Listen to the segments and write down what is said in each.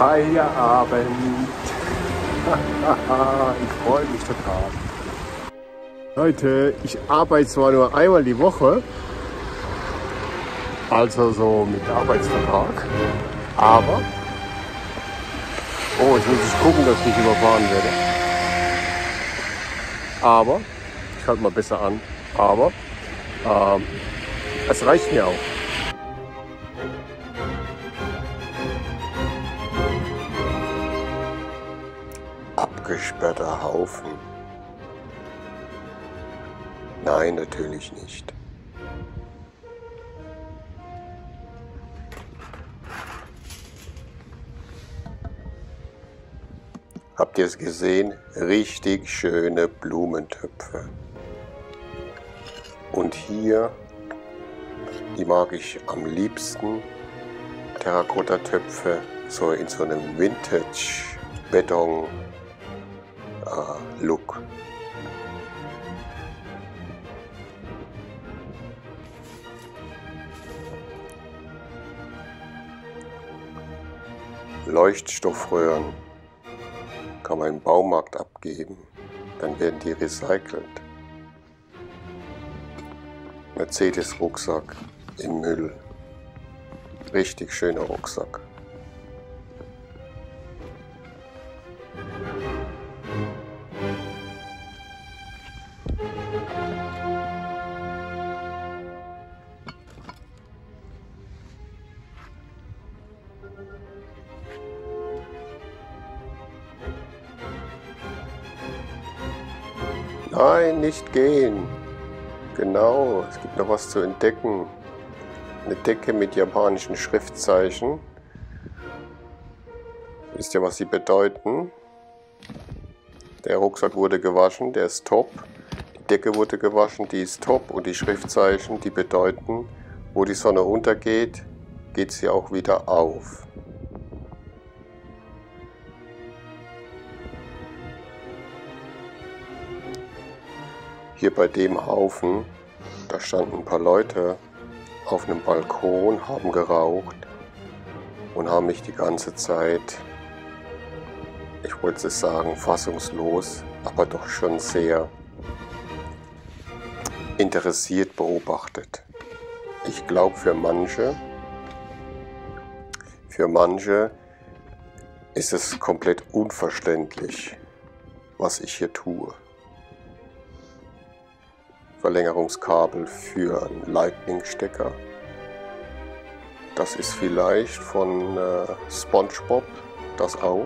Feierabend. Ich freue mich total. Leute, ich arbeite zwar nur einmal die Woche, also so mit Arbeitsvertrag, aber, oh, jetzt muss ich gucken, dass ich nicht überfahren werde. Aber, ich halte mal besser an, aber es reicht mir auch. Abgesperrter Haufen. Nein, natürlich nicht. Habt ihr es gesehen? Richtig schöne Blumentöpfe. Und hier, die mag ich am liebsten, Terrakotta-Töpfe, so in so einem Vintage-Beton-Look. Leuchtstoffröhren kann man im Baumarkt abgeben, dann werden die recycelt. Mercedes-Rucksack im Müll. Richtig schöner Rucksack. Nein, nicht gehen. Genau, es gibt noch was zu entdecken. Eine Decke mit japanischen Schriftzeichen. Wisst ihr, was sie bedeuten? Der Rucksack wurde gewaschen, der ist top. Die Decke wurde gewaschen, die ist top. Und die Schriftzeichen, die bedeuten, wo die Sonne untergeht, geht sie auch wieder auf. Hier bei dem Haufen, da standen ein paar Leute auf einem Balkon, haben geraucht und haben mich die ganze Zeit, ich wollte es sagen, fassungslos, aber doch schon sehr interessiert beobachtet. Ich glaube, für manche ist es komplett unverständlich, was ich hier tue. Verlängerungskabel für einen Lightning-Stecker. Das ist vielleicht von SpongeBob, das auch.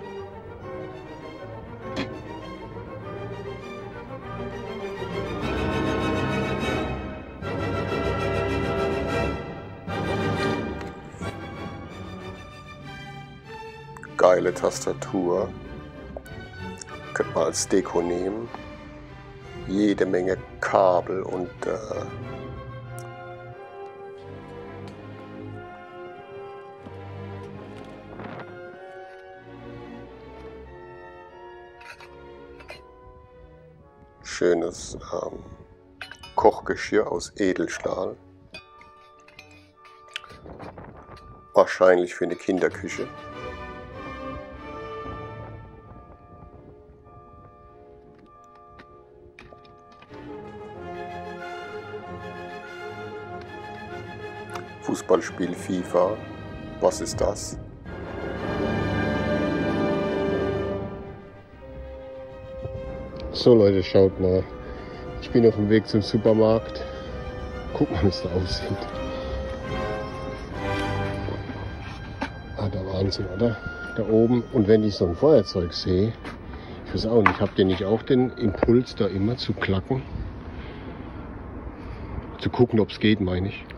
Geile Tastatur. Könnte man als Deko nehmen. Jede Menge Kabel und schönes Kochgeschirr aus Edelstahl. Wahrscheinlich für eine Kinderküche. Fußballspiel FIFA. Was ist das? So Leute, schaut mal. Ich bin auf dem Weg zum Supermarkt. Guck mal, wie es da aussieht. Ah, der Wahnsinn, oder? Da oben. Und wenn ich so ein Feuerzeug sehe, ich weiß auch nicht, habt ihr nicht auch den Impuls, da immer zu klacken? Zu gucken, ob es geht, meine ich.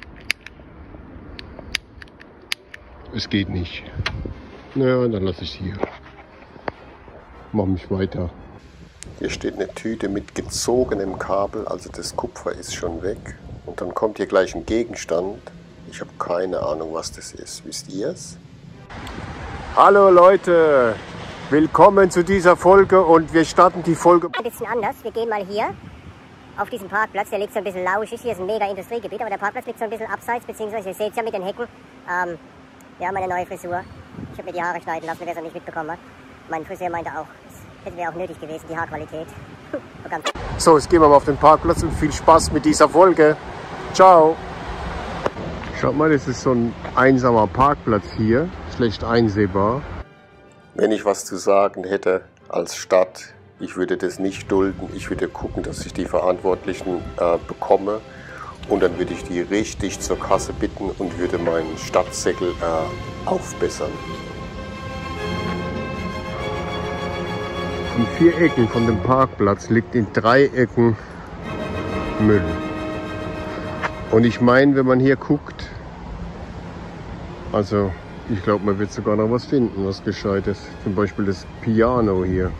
Es geht nicht. Naja, dann lasse ich es hier. Mach mich weiter. Hier steht eine Tüte mit gezogenem Kabel, also das Kupfer ist schon weg. Und dann kommt hier gleich ein Gegenstand. Ich habe keine Ahnung, was das ist. Wisst ihr es? Hallo Leute, willkommen zu dieser Folge und wir starten die Folge Ein bisschen anders. Wir gehen mal hier auf diesen Parkplatz. Der liegt so ein bisschen lauschig. Hier ist ein mega Industriegebiet, aber der Parkplatz liegt so ein bisschen abseits, beziehungsweise ihr seht es ja mit den Hecken. Wir haben eine neue Frisur. Ich habe mir die Haare schneiden lassen, wer es noch nicht mitbekommen hat. Mein Friseur meinte auch, es wäre auch nötig gewesen, die Haarqualität. So, jetzt gehen wir mal auf den Parkplatz und viel Spaß mit dieser Folge. Ciao! Schaut mal, das ist so ein einsamer Parkplatz hier, schlecht einsehbar. Wenn ich was zu sagen hätte als Stadt, ich würde das nicht dulden. Ich würde gucken, dass ich die Verantwortlichen bekomme und dann würde ich die richtig zur Kasse bitten und würde meinen Stadtsäckel aufbessern. In 4 Ecken von dem Parkplatz liegt in 3 Ecken Müll. Und ich meine, wenn man hier guckt, also ich glaube, man wird sogar noch was finden, was Gescheites. Zum Beispiel das Piano hier.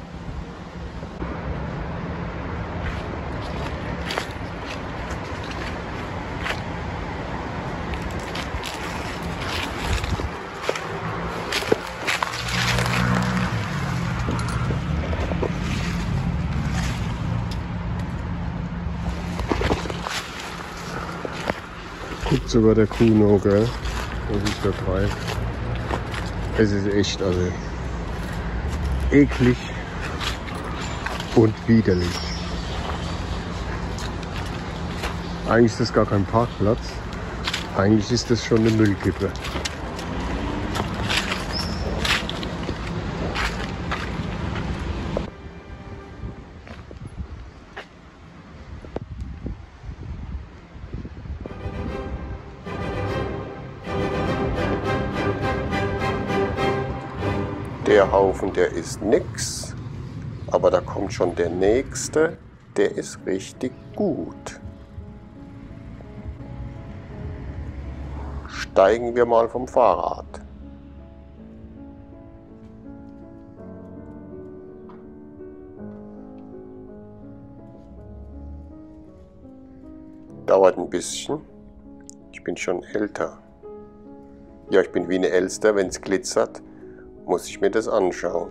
Guckt sogar der Kuno, gell? Das ist der Greif. Es ist echt, also eklig und widerlich. Eigentlich ist das gar kein Parkplatz. Eigentlich ist das schon eine Müllkippe. Der Haufen, der ist nix, aber da kommt schon der nächste, der ist richtig gut. Steigen wir mal vom Fahrrad. Dauert ein bisschen. Ich bin schon älter. Ja, ich bin wie eine Elster, wenn es glitzert. Muss ich mir das anschauen.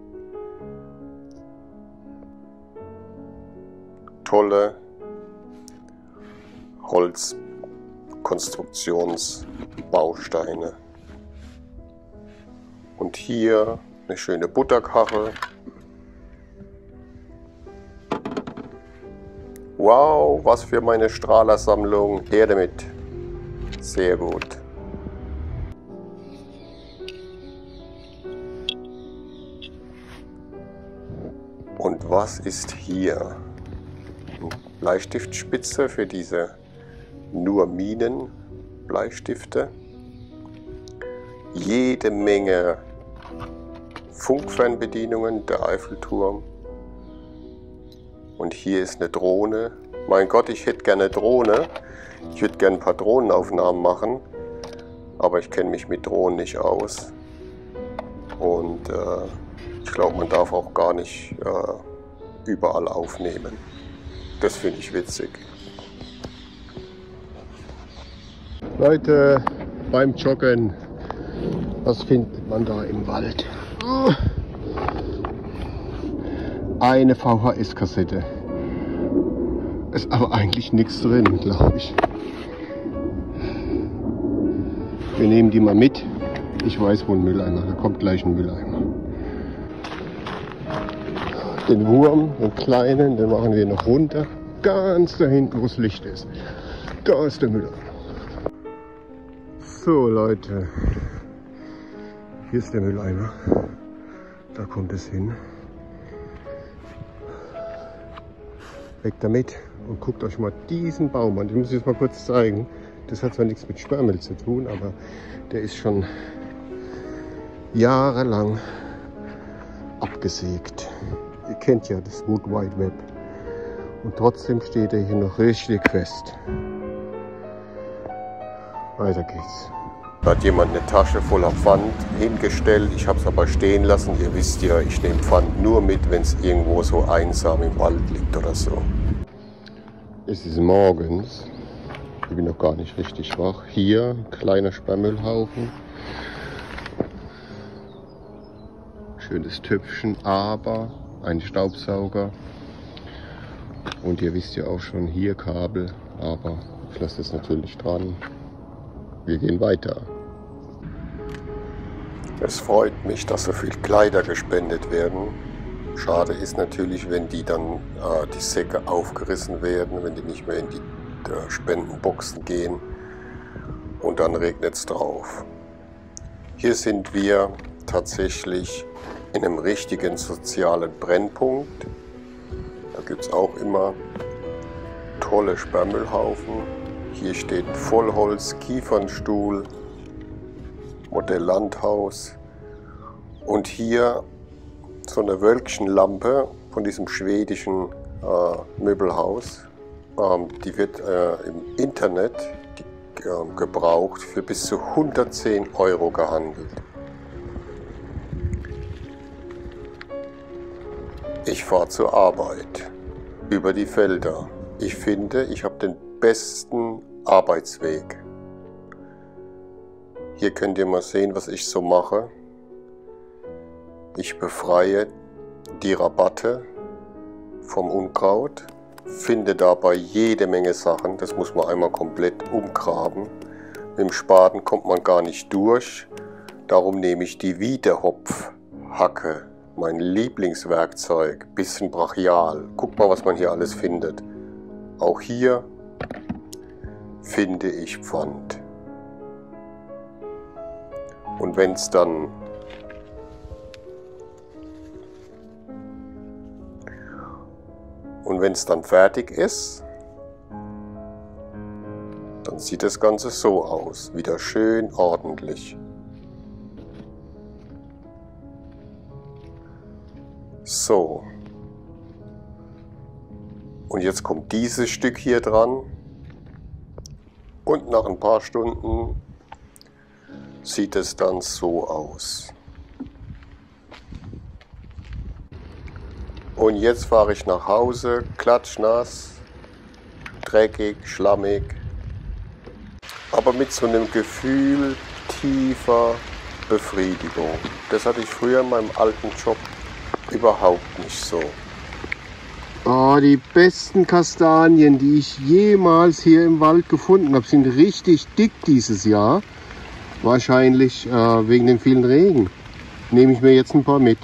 Tolle Holzkonstruktionsbausteine. Und hier eine schöne Butterkachel. Wow, was für meine Strahlersammlung. Her damit. Sehr gut. Und was ist hier? Eine Bleistiftspitze für diese nur Minen Bleistifte. Jede Menge Funkfernbedienungen, der Eiffelturm. Und hier ist eine Drohne. Mein Gott, ich hätte gerne eine Drohne. Ich würde gerne ein paar Drohnenaufnahmen machen. Aber ich kenne mich mit Drohnen nicht aus. Und ich glaube, man darf auch gar nicht überall aufnehmen. Das finde ich witzig. Leute, beim Joggen, was findet man da im Wald? Eine VHS-Kassette. Ist aber eigentlich nichts drin, glaube ich. Wir nehmen die mal mit. Ich weiß, wo ein Mülleimer, da kommt gleich ein Mülleimer. Den Wurm, den kleinen, den machen wir noch runter. Ganz da hinten, wo das Licht ist. Da ist der Mülleimer. So Leute, hier ist der Mülleimer. Da kommt es hin. Weg damit und guckt euch mal diesen Baum an. Den muss ich jetzt mal kurz zeigen. Das hat zwar nichts mit Sperrmüll zu tun, aber der ist schon jahrelang abgesägt. Ihr kennt ja das Wood Wide Web. Und trotzdem steht er hier noch richtig fest. Weiter geht's. Da hat jemand eine Tasche voller Pfand hingestellt. Ich habe es aber stehen lassen. Ihr wisst ja, ich nehme Pfand nur mit, wenn es irgendwo so einsam im Wald liegt oder so. Es ist morgens. Ich bin noch gar nicht richtig wach. Hier ein kleiner Sperrmüllhaufen. Schönes Töpfchen, aber ein Staubsauger. Und ihr wisst ja auch schon, hier Kabel, aber ich lasse das natürlich dran. Wir gehen weiter. Es freut mich, dass so viel Kleider gespendet werden. Schade ist natürlich, wenn die dann die Säcke aufgerissen werden, wenn die nicht mehr in die Spendenboxen gehen und dann regnet es drauf. Hier sind wir tatsächlich in einem richtigen sozialen Brennpunkt. Da gibt es auch immer tolle Sperrmüllhaufen. Hier steht ein Vollholz-Kiefernstuhl, Modell Landhaus. Und hier so eine Wölkchenlampe von diesem schwedischen Möbelhaus. Die wird im Internet gebraucht für bis zu 110 € gehandelt. Ich fahre zur Arbeit über die Felder. Ich finde, ich habe den besten Arbeitsweg. Hier könnt ihr mal sehen, was ich so mache. Ich befreie die Rabatte vom Unkraut, finde dabei jede Menge Sachen. Das muss man einmal komplett umgraben. Mit dem Spaten kommt man gar nicht durch. Darum nehme ich die Wiedehopfhacke, mein Lieblingswerkzeug, bisschen brachial. Guckt mal, was man hier alles findet. Auch hier finde ich Pfand. Und wenn es dann fertig ist, dann sieht das Ganze so aus, wieder schön ordentlich. So. Und jetzt kommt dieses Stück hier dran und nach ein paar Stunden sieht es dann so aus. Und jetzt fahre ich nach Hause, klatschnass, dreckig, schlammig, aber mit so einem Gefühl tiefer Befriedigung. Das hatte ich früher in meinem alten Job überhaupt nicht so. Oh, die besten Kastanien, die ich jemals hier im Wald gefunden habe, sind richtig dick dieses Jahr. Wahrscheinlich wegen dem vielen Regen. Nehme ich mir jetzt ein paar mit.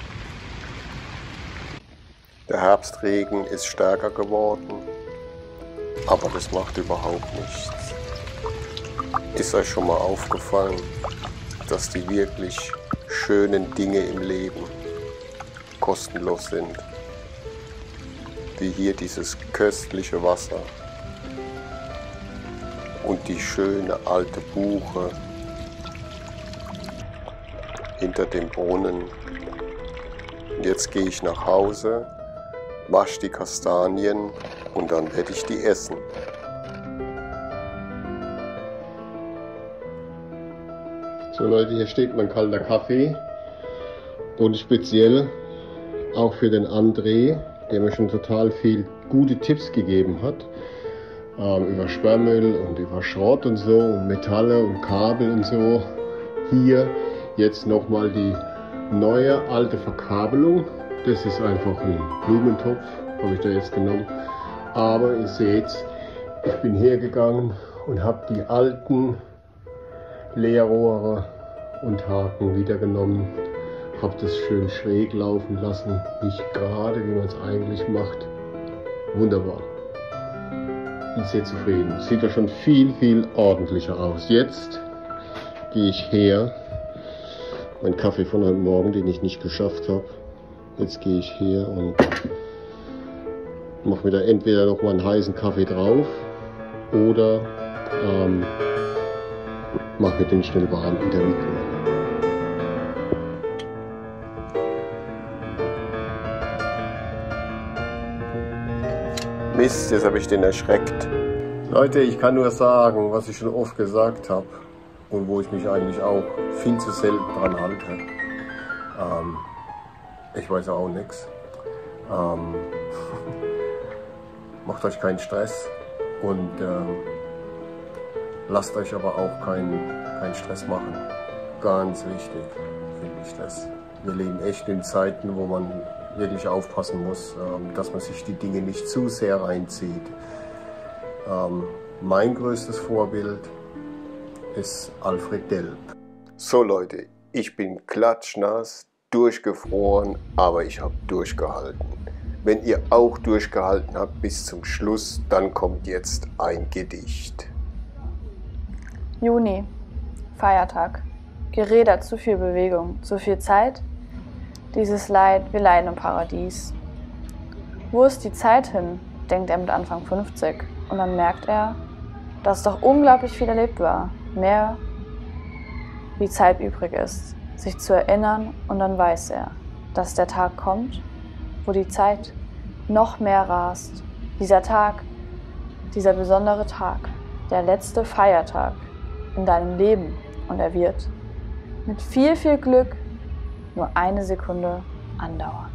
Der Herbstregen ist stärker geworden, aber das macht überhaupt nichts. Ist euch schon mal aufgefallen, dass die wirklich schönen Dinge im Leben kostenlos sind? Wie hier dieses köstliche Wasser und die schöne alte Buche hinter dem Brunnen. Jetzt gehe ich nach Hause, wasche die Kastanien und dann werde ich die essen. So Leute, hier steht mein kalter Kaffee und speziell auch für den André, der mir schon total viel gute Tipps gegeben hat über Sperrmüll und über Schrott und so und Metalle und Kabel und so. Hier jetzt nochmal die neue alte Verkabelung. Das ist einfach ein Blumentopf, habe ich da jetzt genommen. Aber ihr seht, ich bin hergegangen und habe die alten Leerrohre und Haken wieder genommen. Habe das schön schräg laufen lassen, nicht gerade, wie man es eigentlich macht. Wunderbar. Bin sehr zufrieden. Sieht ja schon viel, viel ordentlicher aus. Jetzt gehe ich her. Mein Kaffee von heute Morgen, den ich nicht geschafft habe. Jetzt gehe ich her und mache mir da entweder noch mal einen heißen Kaffee drauf oder mache mir den schnell warm in der Mikrowelle. Mist, jetzt habe ich den erschreckt. Leute, ich kann nur sagen, was ich schon oft gesagt habe und wo ich mich eigentlich auch viel zu selten dran halte. Ich weiß auch nichts. Macht euch keinen Stress und lasst euch aber auch keinen Stress machen. Ganz wichtig finde ich das. Wir leben echt in Zeiten, wo man wirklich aufpassen muss, dass man sich die Dinge nicht zu sehr reinzieht. Mein größtes Vorbild ist Alfred Delp. So Leute, Ich bin klatschnass, durchgefroren, aber ich habe durchgehalten. Wenn ihr auch durchgehalten habt bis zum Schluss, dann kommt jetzt ein Gedicht. Juni, Feiertag. Geräder, zu viel Bewegung, zu viel Zeit. Dieses Leid, wir leiden im Paradies. Wo ist die Zeit hin, denkt er mit Anfang 50. Und dann merkt er, dass doch unglaublich viel erlebt war. Mehr wie Zeit übrig ist, sich zu erinnern. Und dann weiß er, dass der Tag kommt, wo die Zeit noch mehr rast. Dieser Tag, dieser besondere Tag, der letzte Feiertag in deinem Leben. Und er wird mit viel, viel Glück nur eine Sekunde andauern.